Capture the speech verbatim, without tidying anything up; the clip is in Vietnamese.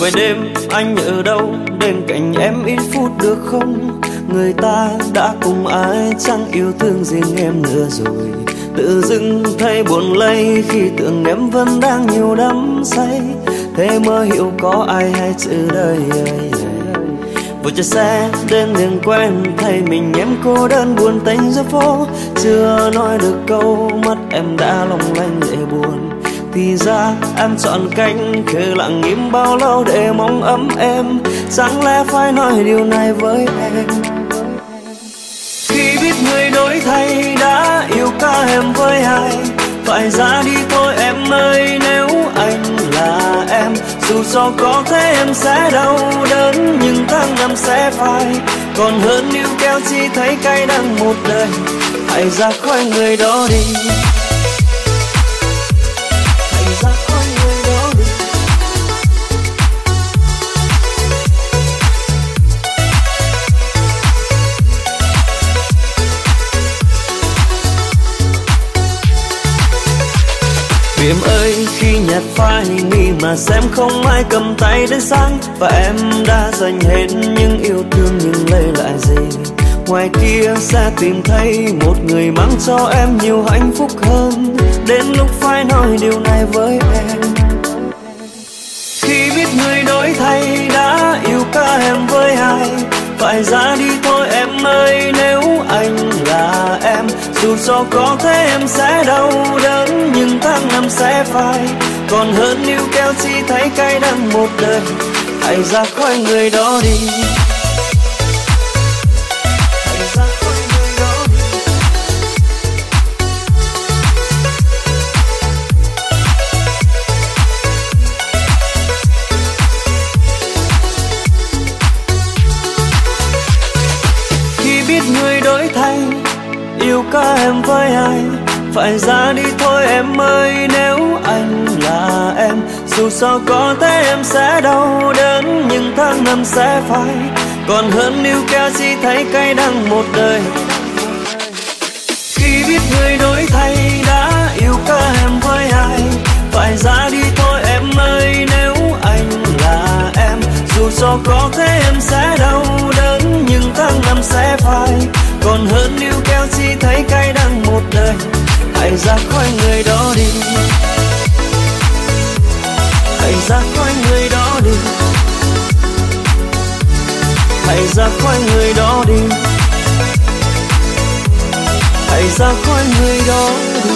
về đêm anh ở đâu, bên cạnh em ít phút được không? Người ta đã cùng ai chẳng yêu thương riêng em nữa rồi. Tự dưng thấy buồn lây khi tưởng em vẫn đang nhiều đắm say. Thế mới hiểu có ai hay chữ đời. Vừa chạy xe đến đường quen, thấy mình em cô đơn buồn tênh giữa phố. Chưa nói được câu mắt em đã long lanh lệ buồn. Thì ra em chọn cách khơi lặng im bao lâu để mong ấm em. Chẳng lẽ phải nói điều này với em? Khi biết người đổi thay đã yêu cả em với ai, phải ra đi thôi em ơi nếu anh là em. Dù cho có thế em sẽ đau đớn nhưng tháng năm sẽ phai. Còn hơn níu kéo chỉ thấy cay đắng một đời. Hãy ra khỏi người đó đi. Hãy ra khỏi người đó đi. Vì em ơi khi nhạt phai nghĩ mà xem không ai cầm tay đến sáng. Và em đã dành hết những yêu thương nhưng lấy lại gì? Ngoài kia sẽ tìm thấy một người mang cho em nhiều hạnh phúc hơn. Đến lúc phải nói điều này với em. Khi biết người đổi thay đã yêu cả em với ai, phải ra đi thôi em ơi nếu anh là em. Dù cho có thế em sẽ đau đớn nhưng tháng năm sẽ phai. Còn hơn níu kéo chỉ thấy cay đắng một đời. Hãy ra khỏi người đó đi. Hãy ra khỏi người đó đi. Khi biết người đổi thay yêu cả em với ai, phải ra đi thôi em ơi nếu anh là em. Dù sao có thế em sẽ đau đớn nhưng tháng năm sẽ phai. Còn hơn níu kéo chỉ thấy cay đắng một đời. Khi biết người đổi thay đã yêu cả em với ai, phải ra đi thôi em ơi nếu anh là em. Dù cho có thế em sẽ đau đớn nhưng tháng năm sẽ phai. Còn hơn níu kéo chỉ thấy cay đắng một đời. Hãy ra khỏi người đó đi. Hãy ra khỏi người đó đi. Hãy ra khỏi người đó đi. Hãy ra khỏi người đó đi.